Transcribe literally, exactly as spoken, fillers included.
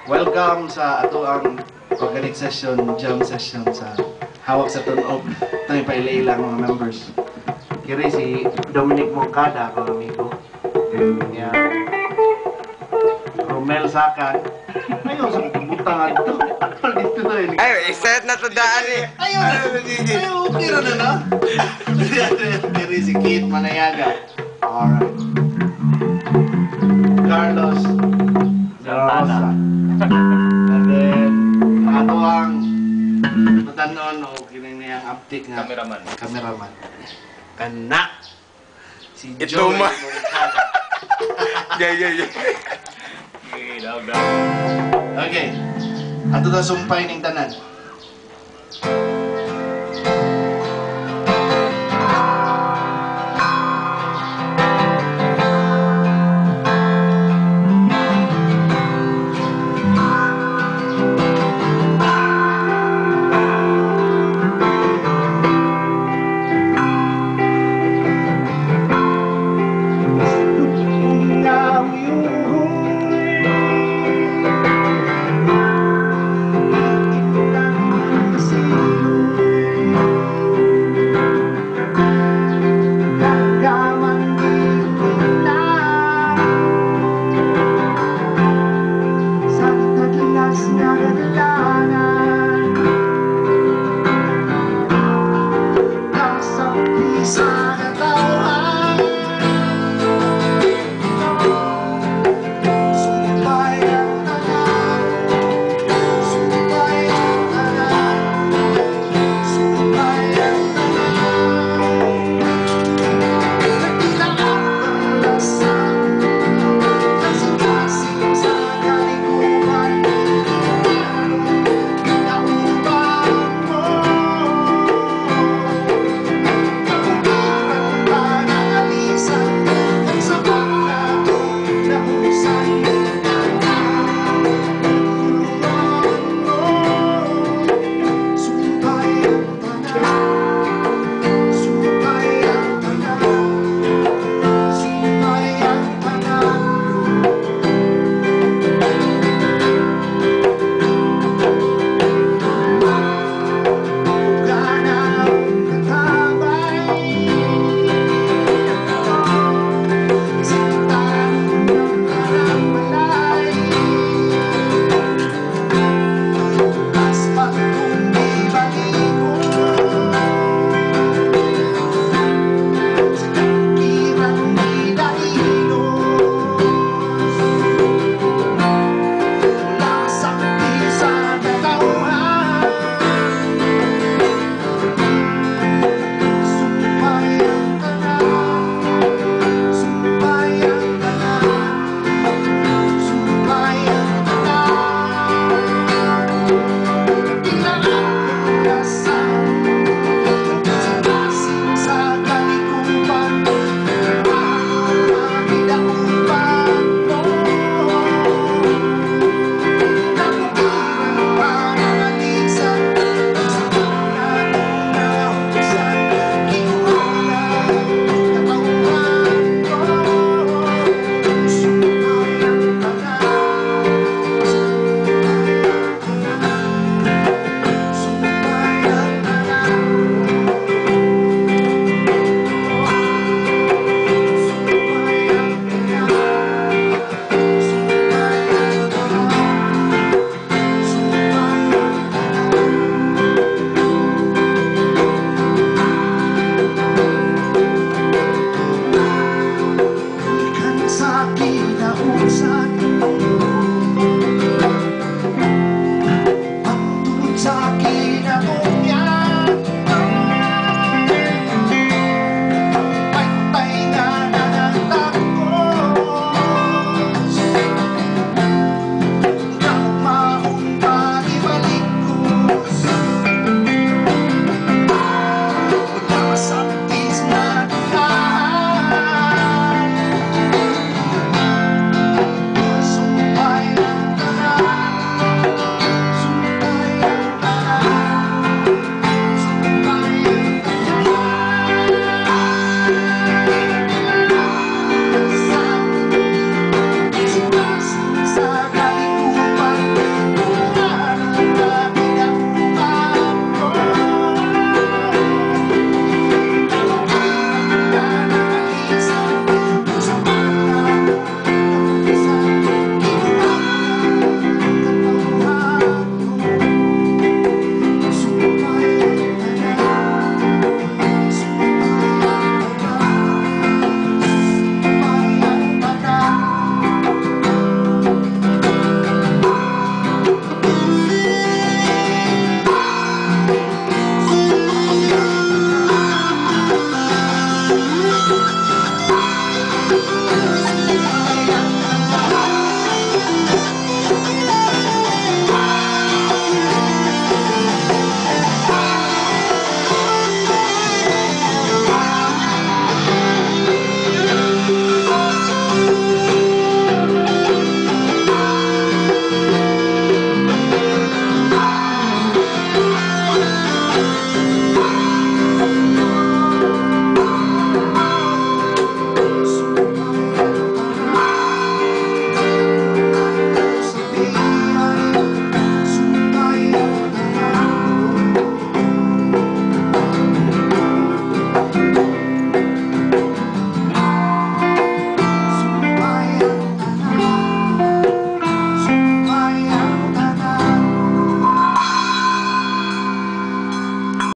Welcome sa ato ang organic session, jam session sa Hawak sa Tun-og. Ito yung pailailang mga members. Kiri si Dominic Moncada, ako amigo. Yan. Romel Sakan. Ayaw sa butangan ito. Akal dito na yun. Ay, iset na to daan eh. Ayaw na. Ayaw, okay na na na. Kiri si Kit Manayaga. Alright. Carlos Rosa. And then, ato ang matanon o kining niyang uptick nga Cameraman. Cameraman. Kana. Si Ito Joey ma- Moncada. Yeah, yeah, yeah. Gidaw, daw. Okay. Ato na sumpay ning tanan.